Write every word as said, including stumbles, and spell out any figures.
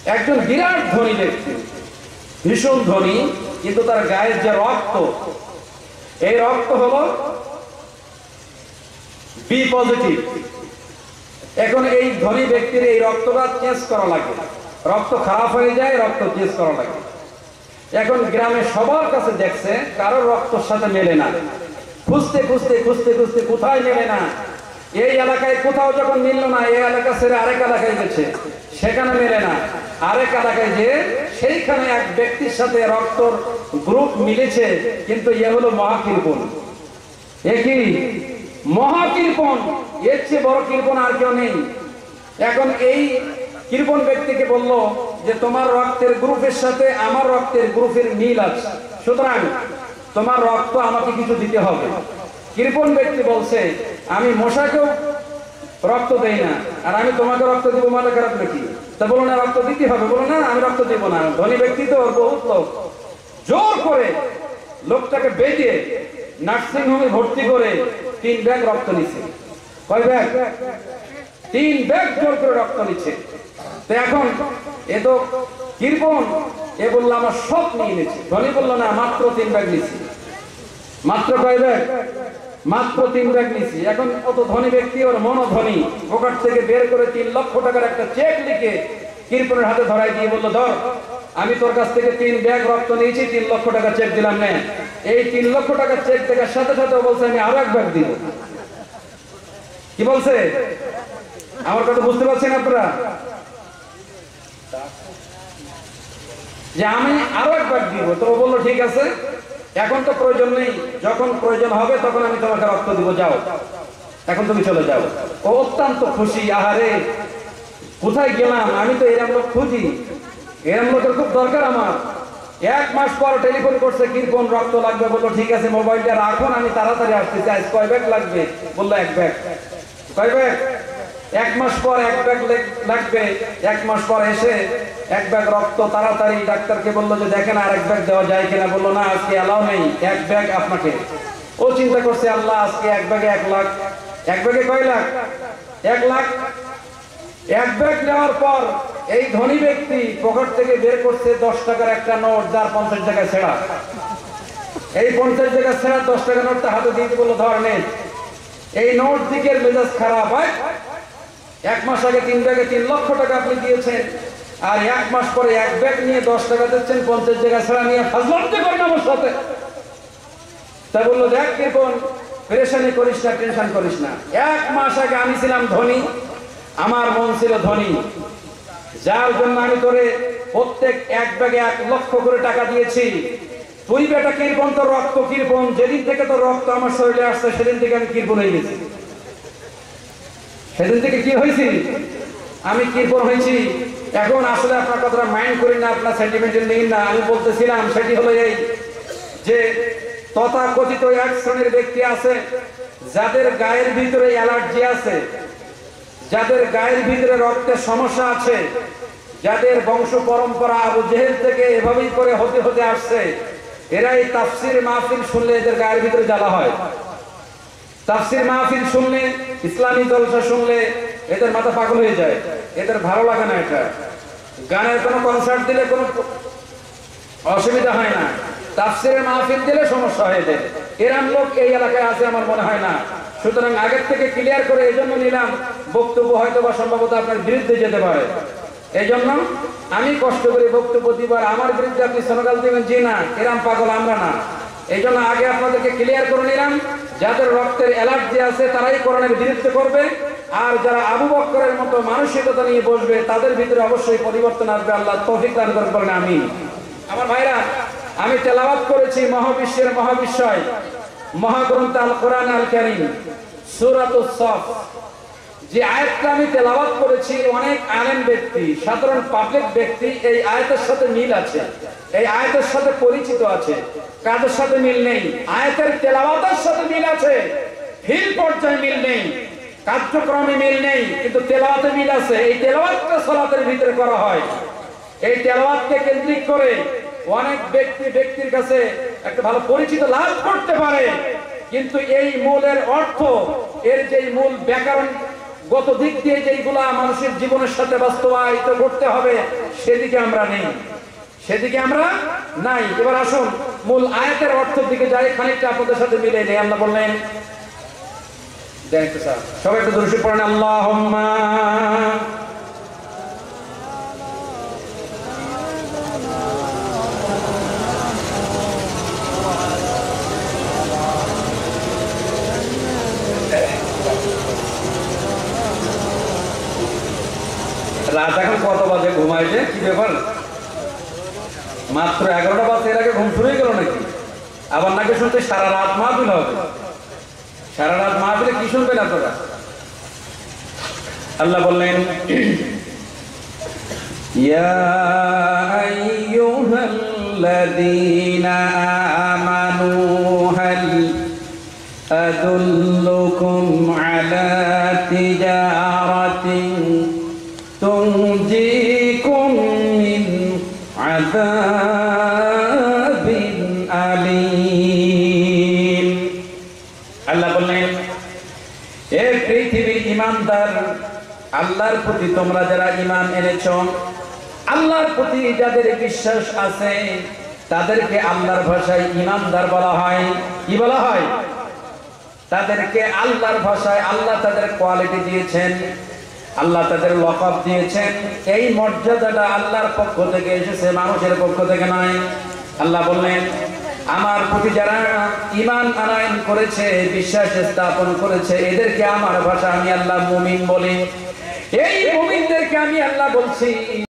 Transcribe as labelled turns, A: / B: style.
A: একজন বিরাট ধনী ব্যক্তি, ভীষণ ধনী, কিন্তু তার গায়ের যে রক্ত, এই রক্ত হলো বি পজিটিভ। এখন এই ধনী ব্যক্তির এই রক্তটা চেঞ্জ করা লাগে, রক্ত খারাপ হয়ে যায়, রক্ত চেঞ্জ করা লাগে। এখন গ্রামে সবার কাছে দেখছে কারোর রক্তর সাথে মেলে না, খুঁজতে খুঁজতে খুঁজতে খুঁজতে কোথায় মেলে না। এই এলাকায় কোথাও যখন মিলল না, এই এলাকা ছেড়ে আরেক এলাকায় গেছে, সেখানে মেলে না, আরেক এলাকায় যে সেইখানে এক ব্যক্তির সাথে রক্তর গ্রুপ মিলেছে, কিন্তু এ হলো মহাকৃপণ। একই মহাকৃপণ, এর চেয়ে বড় কৃপণ আর কেউ নেই। এখন এই কৃপণ ব্যক্তিকে বলল যে তোমার রক্তের গ্রুপের সাথে আমার রক্তের গ্রুপের মিল আছে, সুতরাং তোমার রক্ত আমাকে কিছু দিতে হবে। কৃপণ ব্যক্তি বলছে আমি মশাকেও রক্ত দেই না, আর আমি তোমাকে রক্ত দিব মানে খারাপ নাকি? তা বলো না রক্ত দিতে হবে, বলো না আমি রক্ত দিব না। ধনী ব্যক্তি তো বহুত লোক, জোর করে লোকটাকে বেঁধে নার্সিং হোমে ভর্তি করে তিন ব্যাগ রক্ত নিচ্ছে। কয় ব্যাগ? তিন ব্যাগ জোর করে রক্ত নিচ্ছে। তো এখন এ তো কৃপণ, এ বললো আমার সব নিয়ে নিচ্ছে। ধনী বললো না মাত্র তিন ব্যাগ নিচ্ছি। মাত্র কয় ব্যাগ? মাত্র তিন ব্যাগ নিচ্ছি। এখন অত ধনী ব্যক্তি, ওর মনো ধনী, পকেট থেকে বের করে তিন লক্ষ টাকার একটা চেক লিখে কৃপণের হাতে ধরাই দিয়ে বললো ধর, আমি তোর কাছ থেকে তিন ব্যাগ রক্ত নিয়েছি, তিন লক্ষ টাকা চেক দিলাম। না, এই তিন লক্ষ টাকার চেক দেওয়ার সাথে সাথে বলছে আমি আরো এক ব্যাগ দিব। কি বলছে? আমার কথা বুঝতে পারছেন আপনারা? যে আমি আরো এক ব্যাগ দিব। তো বললো ঠিক আছে, এখন তো প্রয়োজন নেই, যখন প্রয়োজন হবে তখন আমি তোমাকে রক্ত দিব, যাও এখন তুমি চলে যাও। ও অত্যন্ত খুশি, আহারে কোথায় গেলাম, আমি তো এরম লোক খুঁজি, এরম লোকের খুব দরকার আমার। এক মাস পর টেলিফোন করছে, কৃপণ রক্ত লাগবে। বললো ঠিক আছে, মোবাইলটা রাখুন, আমি তাড়াতাড়ি আসতেছি। আজ কয় ব্যাগ লাগবে? বললো এক ব্যাগ। কয় ব্যাগ? এক মাস পর এক ব্যাগ লাগবে। এক মাস পর এসে এক ব্যাগ রক্ত তাড়াতাড়ি ডাক্তারকে বললো যে দেখেন আর এক ব্যাগ দেওয়া যায় কিনা। বললো না আজকে অ্যালাউ নেই, এক ব্যাগ আপনাকে। ও চিন্তা করছে আল্লাহ আজকে এক ব্যাগে এক লাখ, এক ব্যাগে কয় লাখ? এক লাখ। এক ব্যাগ নেওয়ার পর এই ধনী ব্যক্তি পকেট থেকে বের করছে দশ টাকার একটা নোট, যার পঞ্চাশ টাকায় ছেঁড়া। এই পঞ্চাশ টাকা ছেঁড়া দশ টাকা নোটটা হাতে দিয়ে বললো ধর নে। এই নোট দিকের মেজাজ খারাপ হয়। এক মাস আগে তিন ব্যাগে তিন লক্ষ টাকা আপনি দিয়েছেন, আর এক মাস পরে এক ব্যাগ নিয়ে দশ টাকা দিচ্ছেন, পঞ্চাশ টাকা ছেঁড়া নিয়ে ফাজলামতি করেন আমার সাথে। তা বললো দেখ কৃপণ, পেরেশানি করিস না, টেনশন করিস না। এক মাস আগে আমি ছিলাম ধনী, আমার মন ছিল ধনী, যার জন্য আমি তোরে প্রত্যেক এক ব্যাগে এক লক্ষ করে টাকা দিয়েছি। তুই বেটা কৃপণ, তোর রক্ত কৃপণ। যেদিন থেকে তোর রক্ত আমার শরীরে আসছে সেদিন থেকে আমি কৃপণ হয়ে গেছি। সেদিন থেকে কি হয়েছি? আমি কৃপণ হয়েছি। এখন আসলে আপনার কথাটা মাইন্ড করি না, আপনার সেন্টিমেন্টাল নেই না। আমি বলতেছিলাম সেটি হলো এই যে তথাকথিত এক শ্রেণীর ব্যক্তি আছে যাদের গায়ের ভিতরে অ্যালার্জি আছে, যাদের গায়ের ভিতরে রক্তের সমস্যা আছে, যাদের বংশ পরম্পরা আবু জেহেল থেকে এভাবেই করে হতে হতে আসছে, এরা এই তাফসির মাহফিল শুনলে এদের গায়ের ভিতরে জ্বালা হয়। তাফসির মাহফিল শুনলে, ইসলামী জলসা শুনলে এদের মাথা পাগল হয়ে যায়, এদের ভালো লাগে না। এটা গানের কোনো কনসার্ট দিলে কোনো অসুবিধা হয় না, তাফসিরের মাহফিল দিলে সমস্যা হয়ে যায়। এরম লোক এই এলাকায় আছে আমার মনে হয় না। সুতরাং আগের থেকে ক্লিয়ার করে এই জন্য নিলাম, বক্তব্য হয়তো বা সম্ভবত আপনার বিরুদ্ধে যেতে পারে। এই জন্য আমি কষ্ট করে বক্তব্য দিবার, আমার বিরুদ্ধে আপনি স্লোগান দিবেন জি না, এরম পাগল আমরা না। এই জন্য আগে আপনাদেরকে ক্লিয়ার করে নিলাম, যাদের রক্তের অ্যালার্জি আছে তারাই কোরআনের বিরুদ্ধে করবে, আর যারা আবু বকরের মতো মানসিকতা নিয়ে বসবে তাদের ভিতরে অবশ্যই পরিবর্তন আসবে। আল্লাহ তৌফিক দান করেন, আমিন। আমার ভাইরা, আমি তেলাওয়াত করেছি মহাবিশ্বের মহাবিশ্বয় মহাগ্রন্থ আল কোরআন আল কারীম সূরাতুস সাফ। যে আয়াতটা আমি তেলাওয়াত করেছি, অনেক আলেম ব্যক্তি, সাধারণ পাবলিক ব্যক্তি এই আয়াতের সাথে মিল আছে, এই আয়াতের সাথে পরিচিত আছে। কাদের সাথে মিল নেই? আয়াতের তেলাওয়াতের সাথে মিল আছে, ফিল পর্যায়ে মিল নেই, কার্যক্রমে মিল নেই, কিন্তু তেলাওয়াতে মিল আছে। এই তেলাওয়াতটা সালাতের ভিতরে করা হয়। এই তেলাওয়াতকে কেন্দ্রিক করে অনেক ব্যক্তি ব্যক্তির কাছে একটা ভালো পরিচিত লাভ করতে পারে, কিন্তু এই মূলের অর্থ, এর যে মূল ব্যাকরণ গত দিক দিয়ে যেগুলা মানুষের জীবনের সাথে বাস্তবায়িত করতে হবে সেদিকে আমরা নেই, সেদিকে আমরা নাই। এবার আসুন মূল আয়াতের অর্থের দিকে যাই, খানিকটা আপনাদের সাথে মিলে নেই। আল্লাহ বললেন, দেখতে স্যার সবাই একটু দরুদ পড়েন, আল্লাহুম্মা রাত এখন কত বাজে ঘুমাইছে? কি ব্যাপার, মাত্র এগারোটা বাজে, এর আগে ঘুম শুরু হয়ে গেল নাকি? আবার নাকি শুনতে সারা রাত মাহফিল হবে। সারা রাত মাহফিলে কি শুনবেন আপনারা? আল্লাহ বললেন, ইয়া আইয়ুহাল্লাযীনা আমানু হাল আদুল্লুকুম আলা তিজারাতিন তুনজিকুম মিন আযাবিন আলীম। আল্লাহ বললেন, হে পৃথিবীর ঈমানদার, আল্লাহর প্রতি তোমরা যারা ঈমান এনেছো, আল্লাহর প্রতি যাদের বিশ্বাস আছে তাদেরকে আল্লাহর ভাষায় ঈমানদার বলা হয়। কি বলা হয়? তাদেরকে আল্লাহর ভাষায় আল্লাহ তাদের কোয়ালিটি দিয়েছেন, আল্লাহ তাদের লকব দিয়েছেন। এই মর্যাদাটা আল্লাহর পক্ষ থেকে এসেছে, মানুষের পক্ষ থেকে নয়। আল্লাহ বললেন, আমার প্রতি যারা ঈমান আনয়ন করেছে, বিশ্বাস স্থাপন করেছে, এদেরকে আমার ভাষা আমি আল্লাহ মুমিন বলি। এই মুমিনদেরকে আমি আল্লাহ বলছি